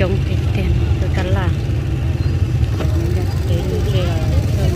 trồng cái tiền cái cắn là cái kia là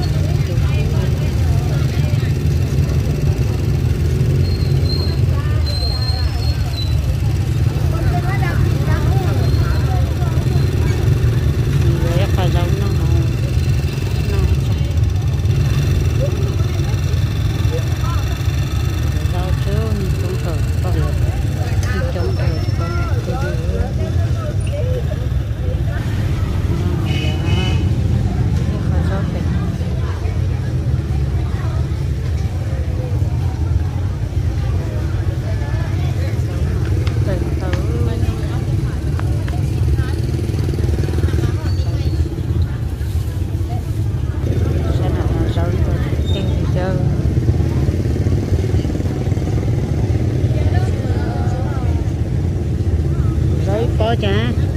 có chả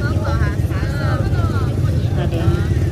là đẹp.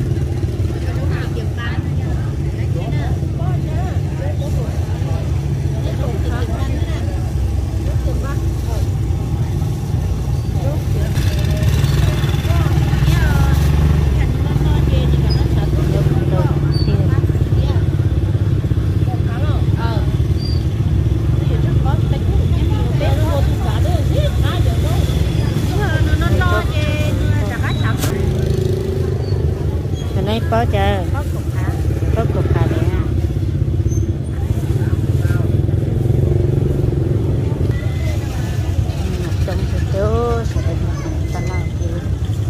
Có chờ có cục hà đấy ha. Trong cái chỗ sẽ được tan lao kia.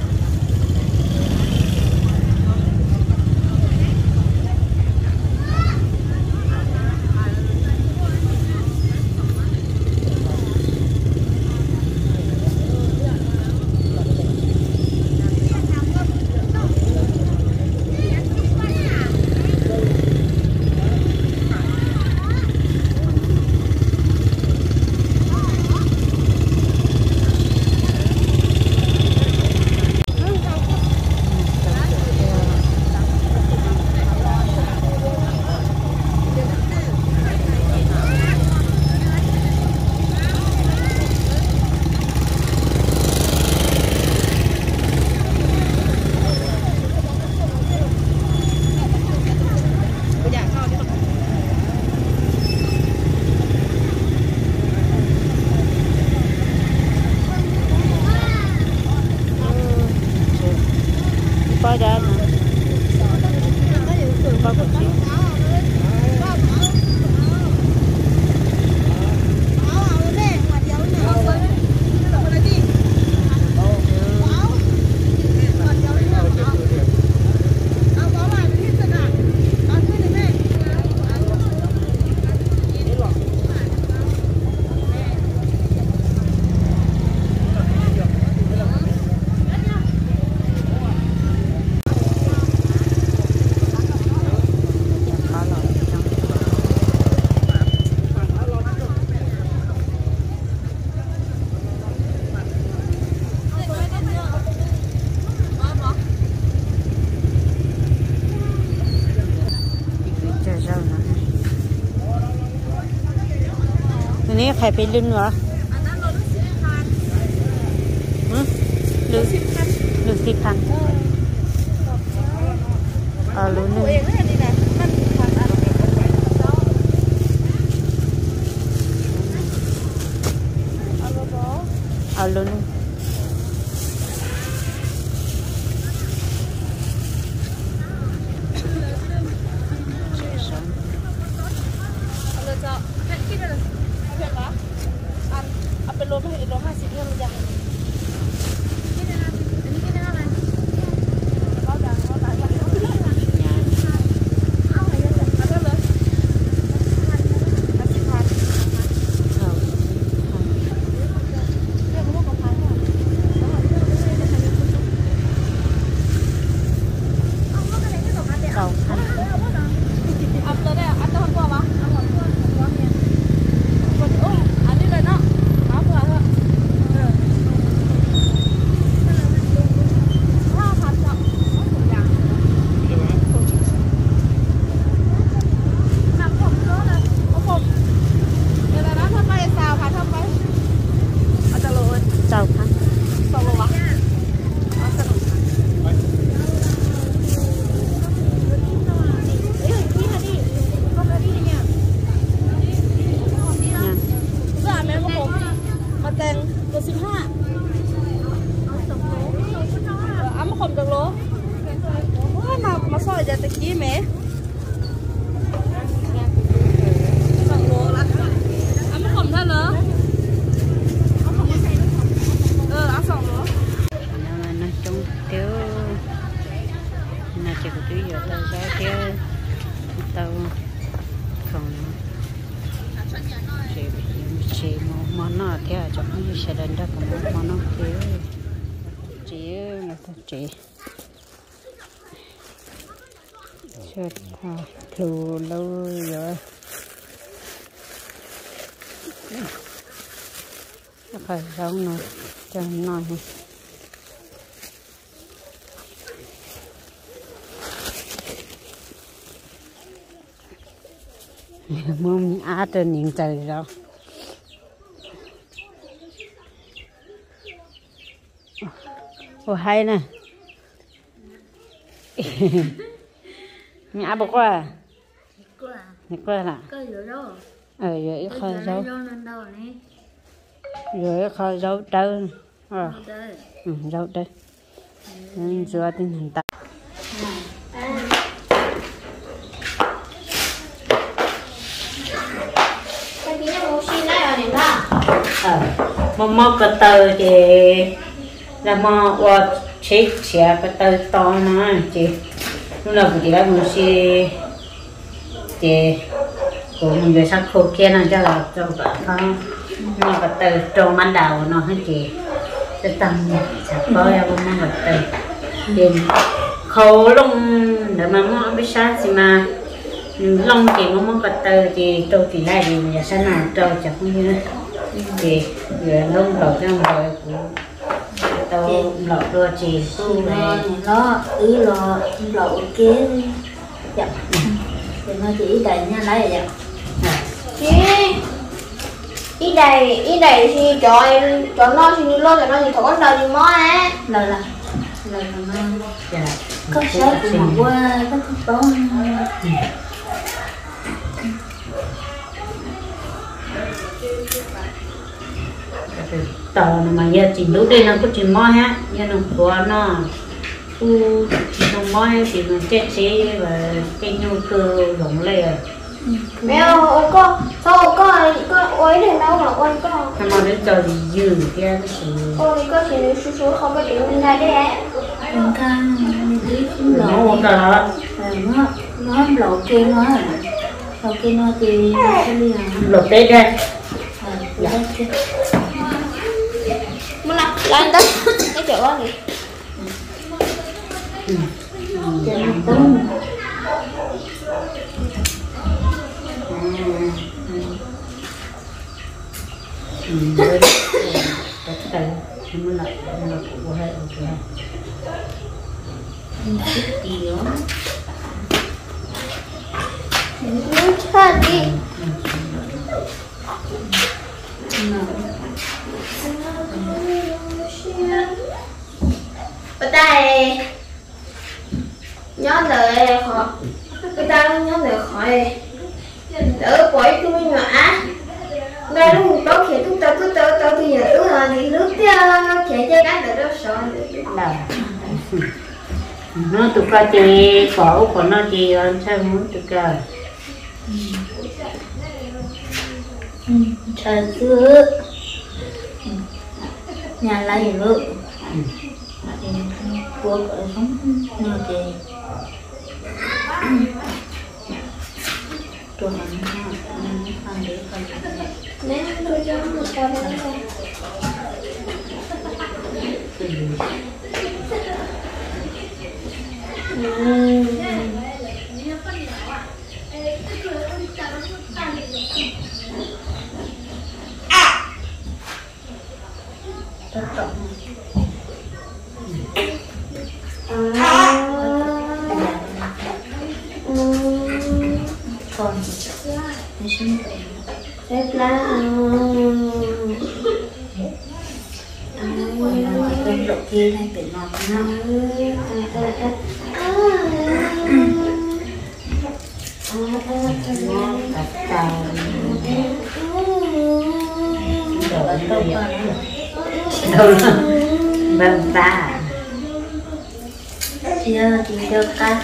Có ra mà có một chiếcนี่ใครไปลื่นวะลื่น10,000ลื่นนึงลื่นนึงเป็นโลไม่เห็นโล50เนี่ยมันยังนี่นะอันนี้ก็ได้อะไรเขาดังเขาตายแล้วเอาอะไรกันเอาได้เลย50,000เรื่องลูกกับพันเนี่ยเอาก็อะไรที่สองพันเดียวเอาตัวได้อันตัวกว่าวะเอาหมดตัวเนี่ยคนโอ้อันนี้เลยเนาะเมาแตงตัว15เอามาขมจากโลว้ามาซอยจากตะกี้ไหม2 โลละเอามาขมท่านเหรอเอา2 โล nó trông tiêu nó chỉ có tí giờ tao ra kia tao không chỉ món nó theo cho nó như sẽ đến đó còn món nó kia chỉ là chỉ chết thù lâu rồi phải giống nó cho nó mong á trên những trời đâu ồ hay nè nhà bọc qua nhà qua là rồi khơi dấu rồi khơi dấu trơn dấu trơn rửa tinh thần ta mò cái tờ thì là mò ở chế chế cái tờ to nó chị lúc nào cũng chỉ là một xí chị cũng về sắc khô kia nó cho là cho bạn không mò cái tờ tròn ban đầu nó hết chị sẽ tăng sắp có ra mò cái tờ thì khâu lông để mà mò biết sao gì mà lông chị mò cái tờ thì trâu thì lại thì giờ sao nào trâu chắc không như chị vừa lông rồi trong rồi cũng tao lọt đua chị nó lọt kia dạ thì nó chỉ đầy nha lấy vậy chị ý đầy thì cho nó thì lo cho nó thì thằng con đầu thì mó á là mang có sếp của mà qua có thức tốt tàu mà giờ chỉ lúc đây nó có chỉ mò ha giờ nó qua nó chỉ nó mò thì nó chết xí và cái nhu cơ rộng lề mẹ ơi con sao con ơi thì đâu mà con con mà đến giờ thì dư kia cái sự ôi có thì số không có chuyện lên đây đấy con can nó cả nó lộ kia nó thì lột tết đây muốn làm lên đó cái chỗ đó gì muốn lại của hai ok điều muốn chơi đi ở đây nhóm đời họ người ta nhóm đời khỏi đỡ quậy tôi nhỏ đây lúc mình có khi chúng ta cứ tao thì giờ cứ là thì nước chạy chơi cái được đó sợ nó tụi ca chị cổ của nó chị làm sao muốn tụi ca trà sữa nhà lấy vợ buộc ở sống như thế tôi ăn để không nếu tôi cho một cái đó còn mình xin đẹp lắm cơm độ kia này phải ngọt lắm ngon cả tàu rồi và nó tốt vậy hơn đâu vâng ta giờ thì cho cá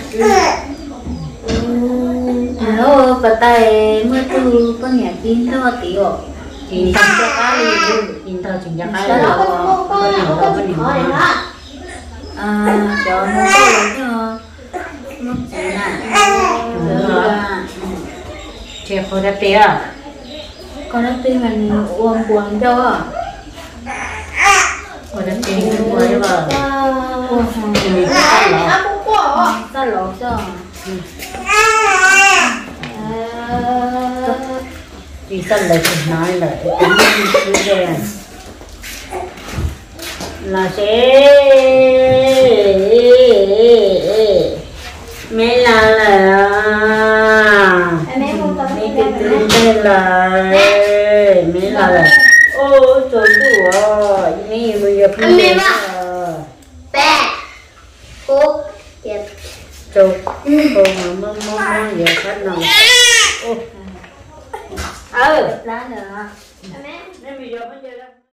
nó bắt tay mới tu có nhà tin thôi tí rồi nhìn thằng cho cá đi nhìn thằng chừng cho cá Đó đi có có nhiều đâu có nhiều hỏi đâu đó. cho nó có cho nó chỉ là chưa có đã tía con nó tin mình uống buồn cho có đã tía cũng mới vào uống thì cái lọ Nó cũng có. ta lột cho thì sao lại thì nói là cái gì là sẽ mấy là Mẹ không tập mấy cái tên là mấy là ô trời ơi này bây giờ không biết Bè. Cô. Tiệt. trời cô mà giờ phát nào lá nữa Mẹ. nên bây giờ